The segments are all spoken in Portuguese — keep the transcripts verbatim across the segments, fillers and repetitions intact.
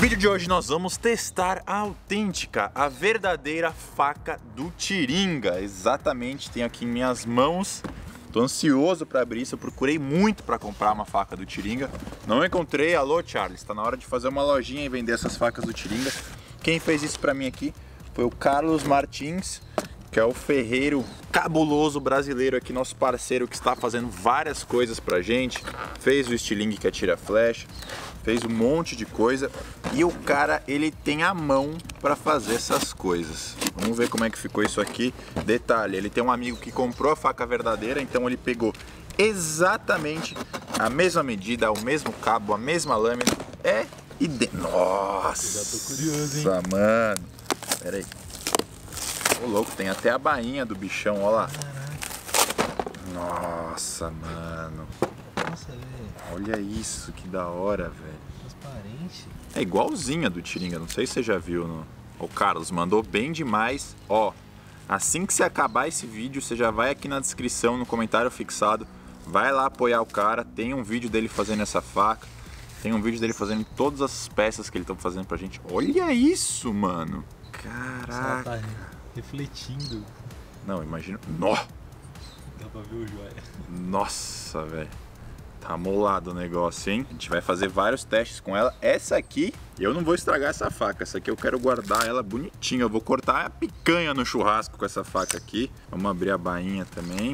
vídeo de hoje nós vamos testar a autêntica, a verdadeira faca do Tiringa. Exatamente, tenho aqui em minhas mãos. Tô ansioso para abrir isso, eu procurei muito para comprar uma faca do Tiringa. Não encontrei. Alô, Charles, tá na hora de fazer uma lojinha e vender essas facas do Tiringa. Quem fez isso para mim aqui foi o Carlos Martins, que é o ferreiro cabuloso brasileiro aqui, nosso parceiro que está fazendo várias coisas pra gente. Fez o estilingue que atira flecha, fez um monte de coisa e o cara, ele tem a mão para fazer essas coisas. Vamos ver como é que ficou isso aqui. Detalhe, ele tem um amigo que comprou a faca verdadeira, então ele pegou exatamente a mesma medida, o mesmo cabo, a mesma lâmina. É idêntico. Nossa, eu já tô curioso, hein? Mano, pera aí. Ô louco, tem até a bainha do bichão, ó lá. Caraca. Nossa, mano. Nossa, velho. Olha isso, que da hora, velho. Transparente. É igualzinha do Tiringa, não sei se você já viu. No... O Carlos mandou bem demais. Ó, assim que você acabar esse vídeo, você já vai aqui na descrição, no comentário fixado. Vai lá apoiar o cara, tem um vídeo dele fazendo essa faca. Tem um vídeo dele fazendo todas as peças que ele tá fazendo pra gente. Olha isso, mano. Caraca. Tá refletindo. Não, imagina. Nó! Dá pra ver o joia. Nossa, velho. Tá molado o negócio, hein? A gente vai fazer vários testes com ela. Essa aqui, eu não vou estragar essa faca. Essa aqui eu quero guardar ela bonitinha. Eu vou cortar a picanha no churrasco com essa faca aqui. Vamos abrir a bainha também.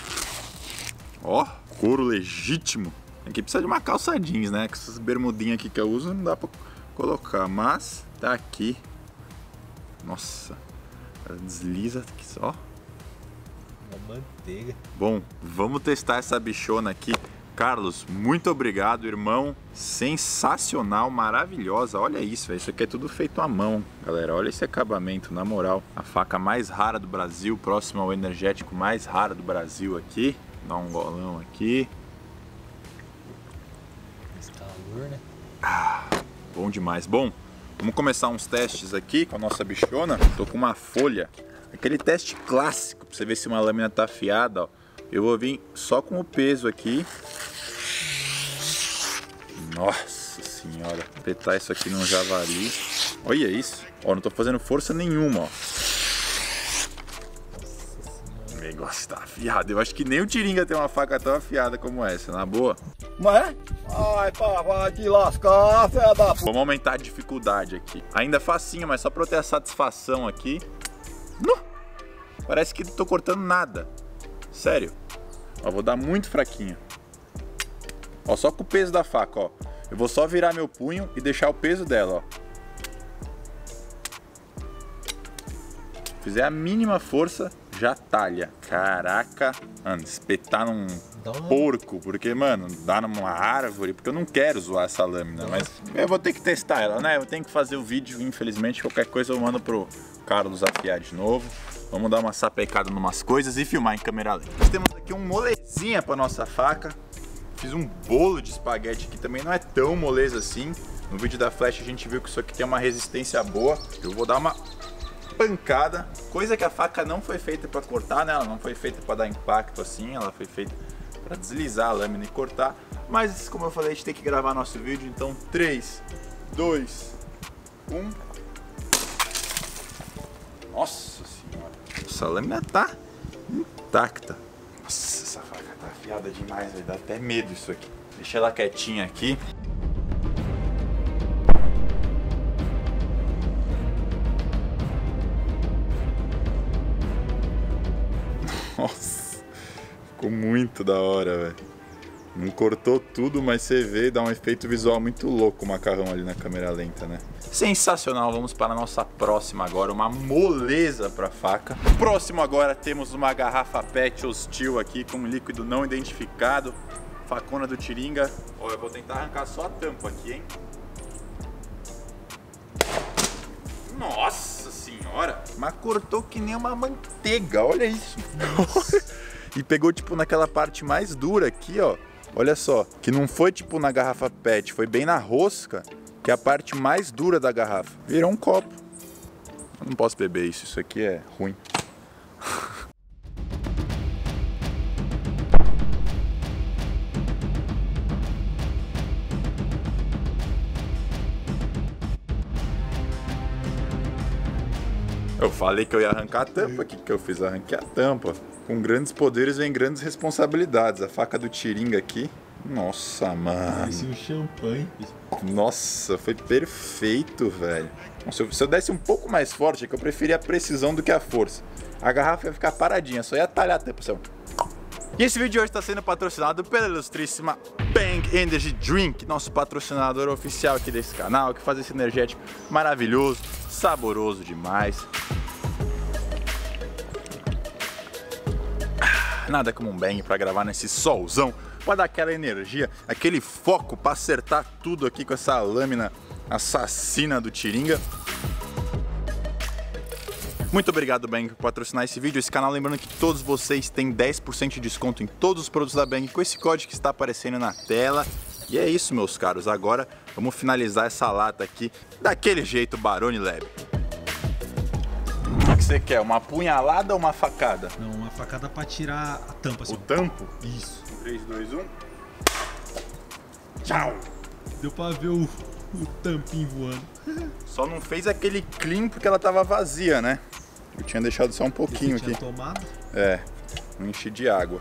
Ó, couro legítimo. Aqui precisa de uma calça jeans, né? Com essas bermudinhas aqui que eu uso não dá pra colocar. Mas tá aqui. Nossa. Ela desliza aqui só. Uma manteiga. Bom, vamos testar essa bichona aqui. Carlos, muito obrigado, irmão. Sensacional, maravilhosa. Olha isso, véio. Isso aqui é tudo feito à mão, galera. Olha esse acabamento, na moral. A faca mais rara do Brasil, próxima ao energético mais raro do Brasil aqui. Dá um golão aqui. Esse calor, né? Ah, bom demais. Bom, vamos começar uns testes aqui com a nossa bichona. Tô com uma folha. Aquele teste clássico, pra você ver se uma lâmina tá afiada, ó. Eu vou vir só com o peso aqui. Nossa senhora, apertar isso aqui num javali. Olha isso. Ó, não tô fazendo força nenhuma, ó. O negócio tá afiado. Eu acho que nem o Tiringa tem uma faca tão afiada como essa, na boa. Mas, ai, pá, vai te lascar, fé da p... Vamos aumentar a dificuldade aqui. Ainda facinho, mas só pra eu ter a satisfação aqui. Não. Parece que não tô cortando nada. Sério. Ó, vou dar muito fraquinho. Ó, só com o peso da faca, ó. Eu vou só virar meu punho e deixar o peso dela, ó. Fizer a mínima força, já talha. Caraca. Mano, espetar num porco, porque, mano, dá numa árvore, porque eu não quero zoar essa lâmina, mas eu vou ter que testar ela, né? Eu tenho que fazer o vídeo, infelizmente, qualquer coisa eu mando pro Carlos afiar de novo. Vamos dar uma sapecada em umas coisas e filmar em câmera lenta. Nós temos aqui um molezinha para nossa faca. Fiz um bolo de espaguete aqui, também não é tão moleza assim. No vídeo da flecha a gente viu que isso aqui tem uma resistência boa. Eu vou dar uma pancada, coisa que a faca não foi feita para cortar, né? Ela não foi feita para dar impacto assim, ela foi feita para deslizar a lâmina e cortar. Mas como eu falei, a gente tem que gravar nosso vídeo, então três, dois, um. Nossa senhora, essa lâmina tá intacta. Nossa, essa faca tá afiada demais, vai dar até medo isso aqui. Deixa ela quietinha aqui. Nossa, ficou muito da hora, velho. Não cortou tudo, mas você vê, dá um efeito visual muito louco o macarrão ali na câmera lenta, né? Sensacional, vamos para a nossa próxima agora, uma moleza para faca. Próximo agora temos uma garrafa pet hostil aqui com um líquido não identificado. Facona do Tiringa. Ó, eu vou tentar arrancar só a tampa aqui, hein? Nossa senhora! Mas cortou que nem uma manteiga, olha isso! E pegou tipo naquela parte mais dura aqui, ó. Olha só, que não foi tipo na garrafa pet, foi bem na rosca, que é a parte mais dura da garrafa. Virou um copo. Eu não posso beber isso, isso aqui é ruim. Eu falei que eu ia arrancar a tampa, o que que eu fiz? Arranquei a tampa. Com grandes poderes vem grandes responsabilidades. A faca do Tiringa aqui. Nossa, mano. Parecia um champanhe. Nossa, foi perfeito, velho. Se eu, se eu desse um pouco mais forte, é que eu preferia a precisão do que a força. A garrafa ia ficar paradinha, só ia talhar a tampa, pessoal. E esse vídeo de hoje está sendo patrocinado pela ilustríssima Bang Energy Drink, nosso patrocinador oficial aqui desse canal, que faz esse energético maravilhoso, saboroso demais. Nada como um Bang para gravar nesse solzão, para dar aquela energia, aquele foco para acertar tudo aqui com essa lâmina assassina do Tiringa. Muito obrigado, Bang, por patrocinar esse vídeo, esse canal. Lembrando que todos vocês têm dez por cento de desconto em todos os produtos da Bang com esse código que está aparecendo na tela. E é isso, meus caros. Agora vamos finalizar essa lata aqui daquele jeito Barone Lab. O que você quer? Uma punhalada ou uma facada? Não, uma facada pra tirar a tampa. Assim. O tampo? Isso. três, dois, um. Tchau! Deu pra ver o, o tampinho voando. Só não fez aquele clean porque ela tava vazia, né? Eu tinha deixado só um pouquinho Você tinha aqui. tomado? É, não enchi de água.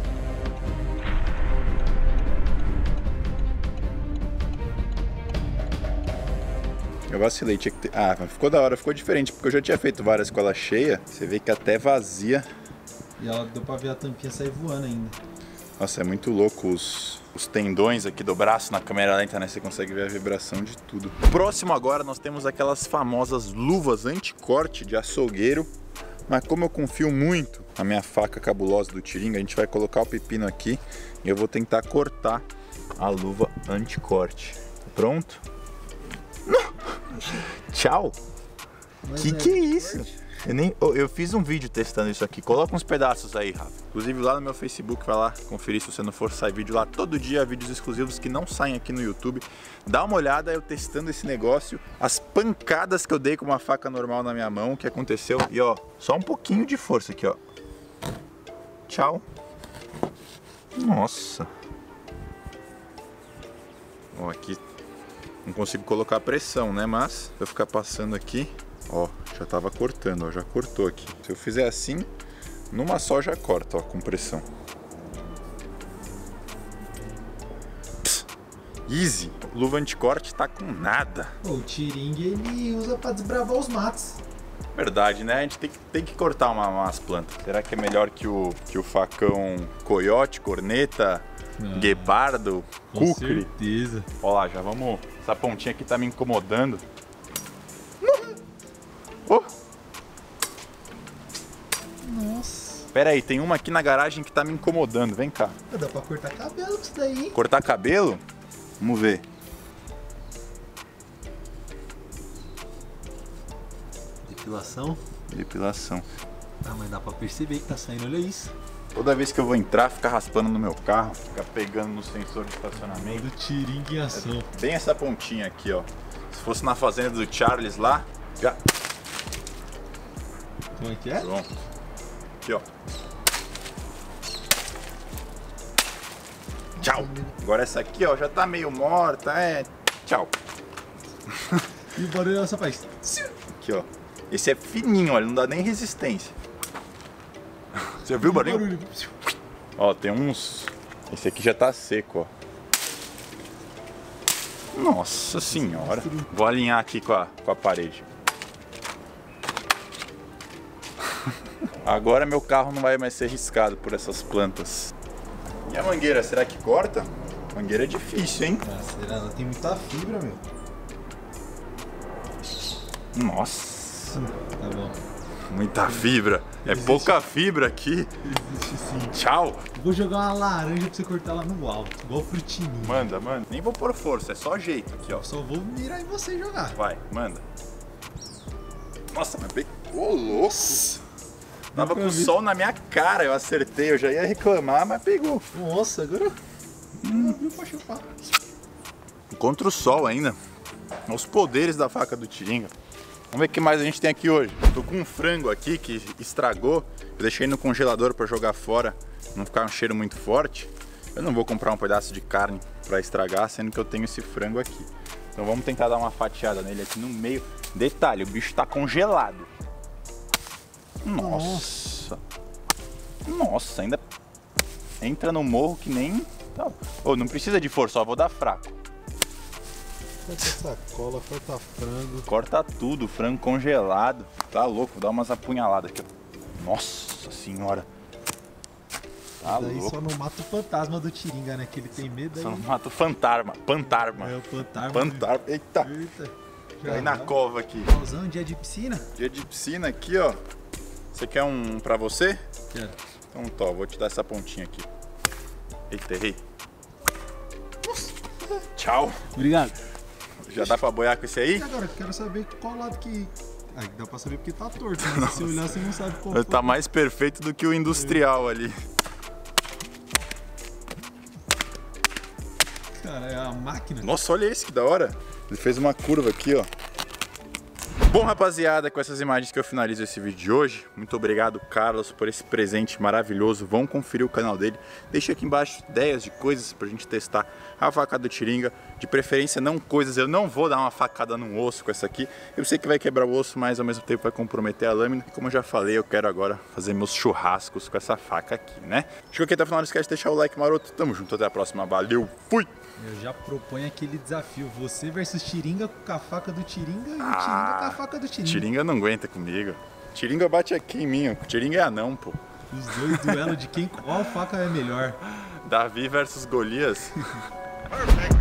Eu vacilei, tinha que ter... Ah, mas ficou da hora, ficou diferente, porque eu já tinha feito várias com ela cheia. Você vê que até vazia. E ela deu pra ver a tampinha sair voando ainda. Nossa, é muito louco os, os tendões aqui do braço na câmera lenta, né? Você consegue ver a vibração de tudo. Próximo agora nós temos aquelas famosas luvas anti-corte de açougueiro. Mas como eu confio muito na minha faca cabulosa do Tiringa, a gente vai colocar o pepino aqui e eu vou tentar cortar a luva anti-corte. Pronto? Tchau! Mas Que é que é isso? Eu, nem, eu, eu fiz um vídeo testando isso aqui. Coloca uns pedaços aí, Rafa. Inclusive lá no meu Facebook, vai lá conferir se você não for, sai vídeo lá todo dia, vídeos exclusivos que não saem aqui no YouTube. Dá uma olhada eu testando esse negócio, as pancadas que eu dei com uma faca normal na minha mão, o que aconteceu. E ó, só um pouquinho de força aqui, ó. Tchau. Nossa. Ó, aqui não consigo colocar pressão, né? Mas se eu ficar passando aqui, ó, já tava cortando, ó, já cortou aqui. Se eu fizer assim, numa só já corta, ó, com pressão. Pss, easy. Luva anticorte tá com nada. Pô, o Tiringa ele usa pra desbravar os matos. Verdade, né? A gente tem que, tem que cortar uma, umas plantas. Será que é melhor que o, que o facão coiote, corneta, Ah, guepardo, com cucre? certeza. Ó lá, já vamos... Essa pontinha aqui tá me incomodando. Oh. Nossa. Pera aí, tem uma aqui na garagem que tá me incomodando. Vem cá. Dá pra cortar cabelo com isso daí, hein? Cortar cabelo? Vamos ver. Depilação. Depilação. Ah, mas dá pra perceber que tá saindo, olha isso. Toda vez que eu vou entrar, fica raspando no meu carro, fica pegando no sensor de estacionamento. Do Tiringa em ação. Bem essa pontinha aqui, ó. Se fosse na fazenda do Charles lá, já... Como é que é? Pronto. Aqui, ó. Tchau. Agora essa aqui, ó, já tá meio morta, é... Tchau. E o barulho ela só faz. Aqui, ó. Esse é fininho, olha, não dá nem resistência. Você viu o barulho? barulho. Ó, tem uns... Esse aqui já tá seco, ó. Nossa senhora. Vou alinhar aqui com a, com a parede. Agora meu carro não vai mais ser riscado por essas plantas. E a mangueira, será que corta? Mangueira é difícil, hein? Ah, será? Ela tem muita fibra, meu. Nossa, Tá bom. muita fibra. É Existe- pouca fibra aqui. Existe sim. Tchau. Vou jogar uma laranja pra você cortar lá no alto, igual frutinho. Manda, manda. Nem vou pôr força, é só jeito aqui, ó. Só vou mirar em você e jogar. Vai, manda. Nossa, mas bem... Ô, louco. Tava com o sol na minha cara, eu acertei. Eu já ia reclamar, mas pegou. Nossa, agora hum. abriu pra chupar. Contra o sol ainda. Os poderes da faca do Tiringa. Vamos ver o que mais a gente tem aqui hoje. Tô com um frango aqui que estragou. Eu deixei no congelador para jogar fora, não ficar um cheiro muito forte. Eu não vou comprar um pedaço de carne para estragar, sendo que eu tenho esse frango aqui. Então vamos tentar dar uma fatiada nele aqui no meio. Detalhe, o bicho tá congelado. Nossa. Nossa, ainda entra no morro que nem... Oh, não precisa de força, só vou dar fraco. Corta sacola, corta frango. Corta tudo, frango congelado. Tá louco, vou dar umas apunhaladas aqui. Nossa senhora. Tá Daí louco. só não mata o fantasma do Tiringa, né? Que ele tem medo aí. Só não mata o fantasma. Pantarma. É o fantasma. Pantarma. Eita. Eita. Caí na cova aqui. Pausão, dia de piscina? Dia de piscina aqui, ó. Você quer um pra você? Quero. Então tó, vou te dar essa pontinha aqui. Eita, errei. Tchau. Obrigado. Já dá pra boiar com esse aí? E agora, quero saber qual lado que... Ah, dá pra saber porque tá torto, mas se você olhar, você não sabe qual foi. Tá mais perfeito do que o industrial ali. Cara, é a máquina. Nossa, olha esse que da hora. Ele fez uma curva aqui, ó. Bom, rapaziada, com essas imagens que eu finalizo esse vídeo de hoje. Muito obrigado, Carlos, por esse presente maravilhoso. Vão conferir o canal dele. Deixa aqui embaixo ideias de coisas pra gente testar a faca do Tiringa. De preferência, não coisas. Eu não vou dar uma facada num osso com essa aqui. Eu sei que vai quebrar o osso, mas ao mesmo tempo vai comprometer a lâmina. E como eu já falei, eu quero agora fazer meus churrascos com essa faca aqui, né? Chegou aqui até o final, não esquece de deixar o like maroto. Tamo junto, até a próxima. Valeu, fui! Eu já proponho aquele desafio. Você versus Tiringa com a faca do Tiringa e o Tiringa com a faca do Tiringa. Tiringa não aguenta comigo. Tiringa bate aqui em mim, ó. Tiringa é anão, pô. Os dois duelo de quem qual faca é melhor. Davi versus Golias. Perfect.